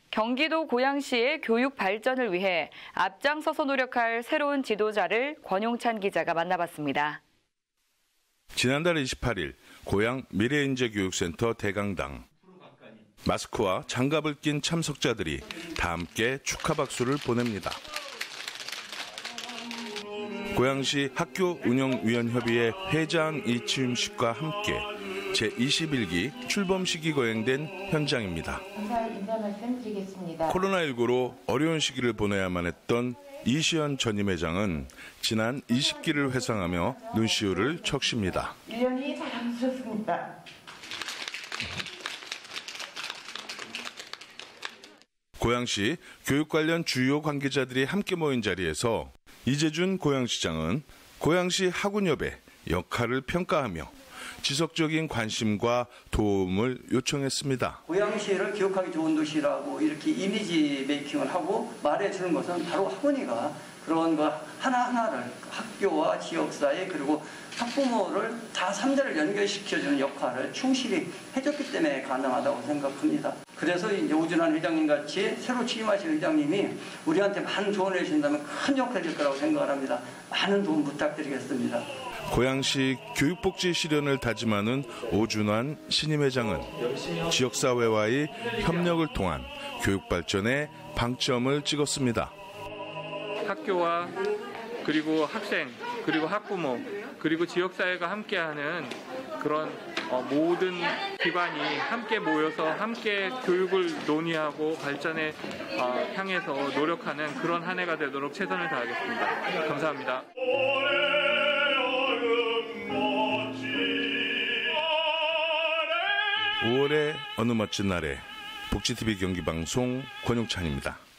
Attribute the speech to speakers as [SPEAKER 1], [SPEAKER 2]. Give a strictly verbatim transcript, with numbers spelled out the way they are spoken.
[SPEAKER 1] 경기도 고양시의 교육 발전을 위해 앞장서서 노력할 새로운 지도자를 권용찬 기자가 만나봤습니다.
[SPEAKER 2] 지난달 이십팔일 고양 미래인재교육센터 대강당. 마스크와 장갑을 낀 참석자들이 다 함께 축하 박수를 보냅니다. 고양시 학교운영위원협의회 회장 이치윤 씨과 함께 제이십일기 출범식이 거행된 현장입니다.
[SPEAKER 3] 인사 말씀 드리겠습니다.
[SPEAKER 2] 코로나십구로 어려운 시기를 보내야만 했던 이시연 전임 회장은 지난 이십기를 회상하며 눈시울을 척십니다.
[SPEAKER 3] 일 년이 자랑스럽습니다.
[SPEAKER 2] 고양시 교육 관련 주요 관계자들이 함께 모인 자리에서 이재준 고양시장은 고양시 학운협의 역할을 평가하며 지속적인 관심과 도움을 요청했습니다.
[SPEAKER 4] 고양시를 기억하기 좋은 도시라고 이렇게 이미지 메이킹을 하고 말해주는 것은 바로 학원이가 그런 거 하나하나를 학교와 지역사회 그리고 학부모를 다 삼자를 연결시켜주는 역할을 충실히 해줬기 때문에 가능하다고 생각합니다. 그래서 이제 오준환 회장님 같이 새로 취임하신 회장님이 우리한테 많은 조언을 해주신다면 큰 역할이 될 거라고 생각을 합니다. 많은 도움 부탁드리겠습니다.
[SPEAKER 2] 고양시 교육복지 실현을 다짐하는 오준환 신임 회장은 지역사회와의 협력을 통한 교육 발전에 방점을 찍었습니다.
[SPEAKER 5] 학교와 그리고 학생 그리고 학부모 그리고 지역사회가 함께하는 그런 모든 기관이 함께 모여서 함께 교육을 논의하고 발전에 향해서 노력하는 그런 한 해가 되도록 최선을 다하겠습니다. 감사합니다.
[SPEAKER 2] 오월의 어느 멋진 날에 복지티비 경기방송 권용찬입니다.